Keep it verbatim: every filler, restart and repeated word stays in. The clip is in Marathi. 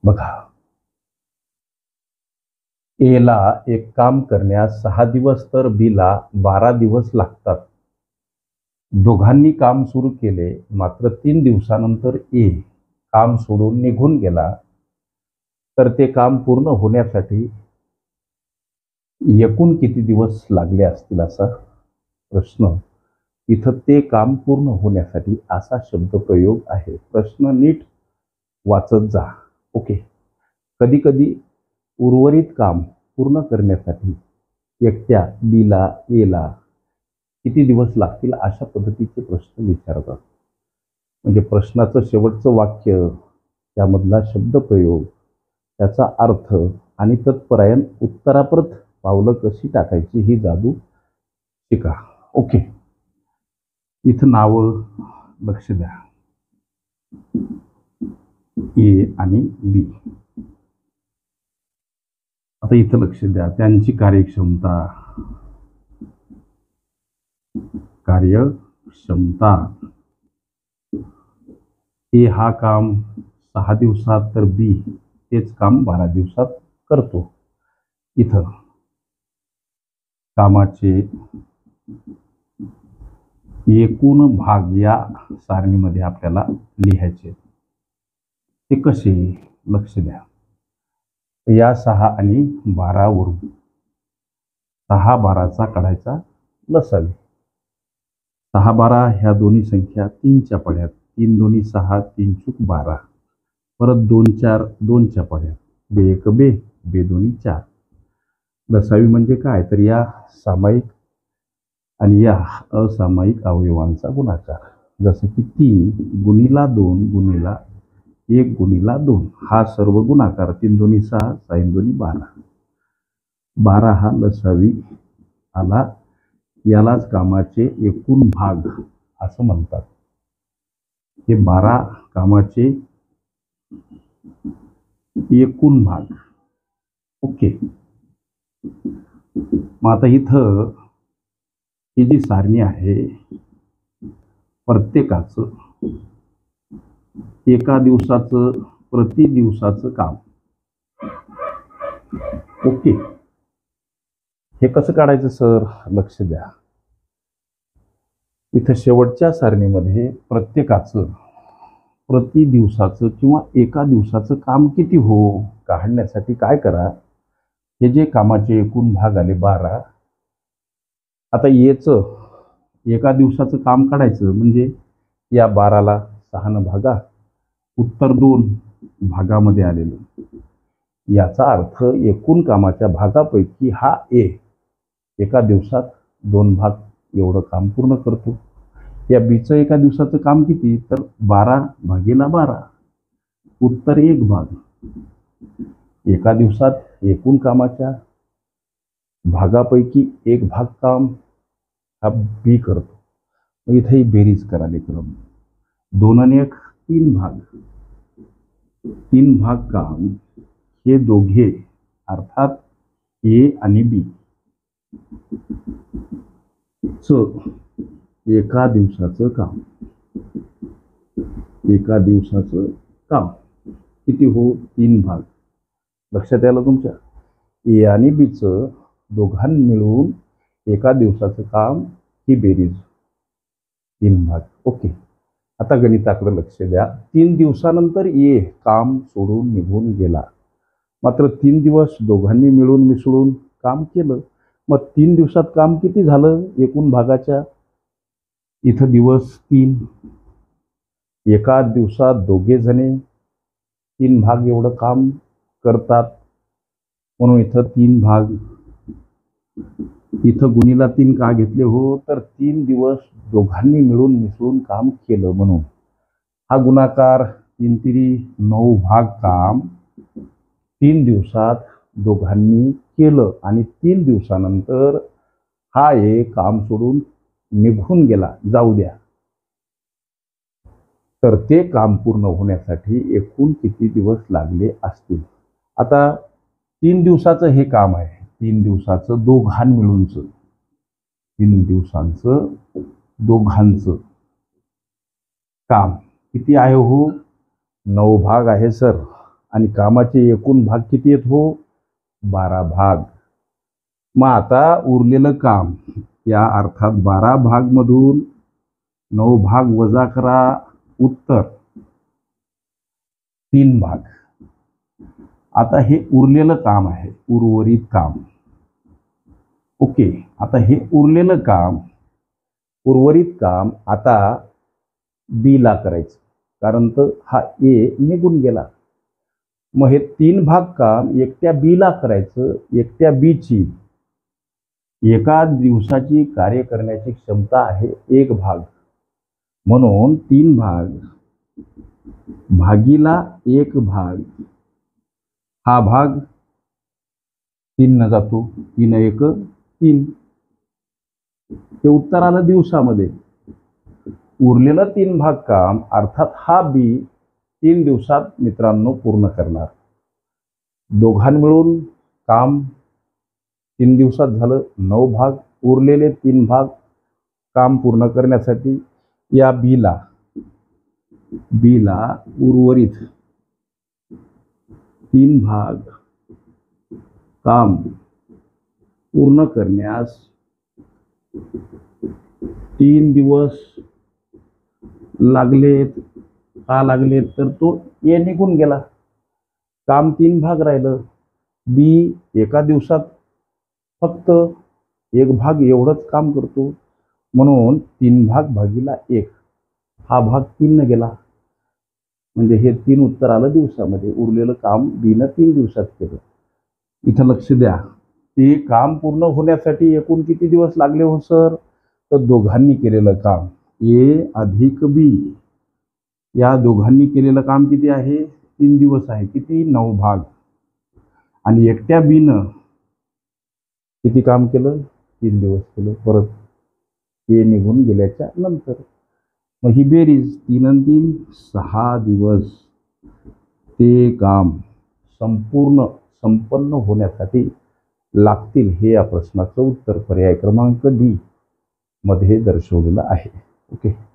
बघा, एला एक काम करण्यास सहा दिवस तर बीला बारा दिवस लागतात. दोघांनी काम सुरू केले, मात्र तीन दिवसानंतर ए काम सोडून निघून गेला, तर ते काम पूर्ण होण्यासाठी एकूण किती दिवस लागले असतील असा प्रश्न. इथं ते काम पूर्ण होण्यासाठी असा शब्दप्रयोग आहे. प्रश्न नीट वाचत जा. ओके. कधी कधी उर्वरित काम पूर्ण करण्यासाठी एकट्या बीला एला किती दिवस लागतील अशा पद्धतीचे प्रश्न विचारतात. म्हणजे प्रश्नाचं शेवटचं वाक्य, त्यामधला शब्दप्रयोग, त्याचा अर्थ आणि तत्परायण उत्तराप्रत पावलं कशी टाकायची ही जादू शिका. ओके. इथं नावं लक्ष द्या, ए आणि बी. आता इथं लक्ष द्या, त्यांची कार्यक्षमता कार्यक्षमता ए हा काम सहा दिवसात तर बी तेच काम बारा दिवसात करतो. इथं कामाचे एकूण भाग या सारणीमध्ये आपल्याला लिहायचे. ते कसे? लक्ष द्या. या सहा आणि बारा वरून सहा बाराचा काढायचा लसावी. सहा बारा ह्या दोन्ही संख्या तीनच्या पड्यात, तीन दोन्ही सहा, तीन चूक बारा. परत दोन चार दोनच्या पड्यात, बे एक बे, बे दोन्ही चार. लसावी म्हणजे काय? तर या सामायिक आणि या असामायिक अवयवांचा गुणाकार. जसं की तीन गुणिला दोन गुणिला एक गुणिला दोन हा सर्व गुणाकार. तीन दोन्ही सहा, साईन दोन्ही बारा. बारा हा लसावी आला. यालाच कामाचे एकूण भाग असं म्हणतात. हे बारा कामाचे एकूण भाग. ओके. मग आता इथं ही जी सारणी आहे, प्रत्येकाचं एका दिवसाचं प्रति दिवसाचं काम. ओके. हे कसं काढायचं सर? लक्ष द्या. इथं शेवटच्या सारणीमध्ये प्रत्येकाचं प्रति दिवसाचं किंवा एका दिवसाचं काम किती हो काढण्यासाठी काय करा, हे जे कामाचे एकूण भाग आले बारा, आता येचं एका दिवसाचं काम काढायचं म्हणजे या बाराला सहानं भागा, उत्तर दोन भागामध्ये आलेलं. याचा अर्थ एकूण कामाच्या भागापैकी हा ए एका दिवसात दोन भाग एवढं काम पूर्ण करतो. या बीचं एका दिवसाचं काम किती? तर बारा भागीला बारा, उत्तर एक भाग. एका दिवसात एकूण कामाच्या भागापैकी एक भाग काम हा बी करतो. मग इथे ही बेरीज करा लेकरं. दोन आणि एक तीन भाग, तीन भाग काम हे दोघे अर्थात ए आणि बी च एका दिवसाचं काम. एका दिवसाचं काम किती हो? तीन भाग. लक्षात यायला तुमच्या? ए आणि बीचं दोघांनी मिळून एका दिवसाचं काम ही बेरीज तीन भाग. ओके. आता गणिताकडे लक्ष द्या. तीन दिवसानंतर ए काम सोडून निघून गेला, मात्र तीन दिवस दोघांनी मिळून मिसळून काम केलं. मग तीन दिवसात काम किती झालं एकूण भागाच्या? इथं दिवस तीन. एका दिवसात दोघे जणे तीन भाग एवढं काम करतात, म्हणून इथं तीन भाग. इथं गुणीला तीन का घेतले हो? तर तीन दिवस दोघांनी मिळून मिसळून काम केलं म्हणून. हा गुणाकार तीन तिरी नऊ भाग काम तीन दिवसात दोघांनी केलं आणि तीन दिवसानंतर हा एक काम सोडून निघून गेला. जाऊ द्या. तर ते काम पूर्ण होण्यासाठी एकूण किती दिवस लागले असतील? आता तीन दिवसाचं हे काम आहे. तीन दिवसाचं दोघां मिळूनच, तीन दिवसांचं दोघांचं काम किती आहे हो? नऊ भाग आहे सर. आणि कामाचे एकूण भाग किती आहेत हो? बारा भाग. मग आता उरलेलं काम, या अर्थात बारा भाग मधून नऊ भाग वजा करा, उत्तर तीन भाग. आता हे उरलेलं काम आहे, उर्वरित काम. ओके, आता हे उरलेलं काम, उर्वरित काम आता बी ला करायचं, कारण तर हा ए निघून गेला. मग हे तीन भाग काम एकट्या बी ला करायचं. एकट्या बी ची एका दिवसाची कार्य करण्याची क्षमता आहे एक भाग, म्हणून तीन भाग भागीला एक भाग, हा भाग तीन न जातो, तीन एक तीन. हे उत्तर आलं दिवसामध्ये. उरलेलं तीन भाग काम अर्थात हा बी तीन दिवसात मित्रांनो पूर्ण करणार. दोघां मिळून काम तीन दिवसात झालं, नऊ भाग. उरलेले तीन भाग काम पूर्ण करण्यासाठी या बीला बीला उर्वरित तीन भाग काम पूर्ण करण्यास तीन दिवस लागलेत. का लागलेत? तर तो ए निघून गेला, काम तीन भाग राहिलं. बी एका दिवसात फक्त एक भाग एवढंच काम करतो, म्हणून तीन भाग भागीला एक, हा भाग तीन न गेला. म्हणजे हे तीन उत्तर आलं दिवसामध्ये. उरलेलं काम बी न तीन दिवसात केलं. इथं लक्ष द्या, ते काम पूर्ण होण्यासाठी एकूण किती दिवस लागले हो सर? तर दोघांनी केलेलं काम ए अधिक बी, या दोघांनी केलेलं काम किती आहे? तीन दिवस आहे. किती? नऊ भाग. आणि एकट्या बी न किती काम केलं? तीन दिवस केलं. परत ए निघून गेल्याच्या नंतर मग ही बेरीज, तीन आणि तीन सहा दिवस ते काम संपूर्ण संपन्न होण्यासाठी लागतील. हे या प्रश्नाचं उत्तर पर्याय क्रमांक डी मध्ये दर्शवलेलं आहे. ओके.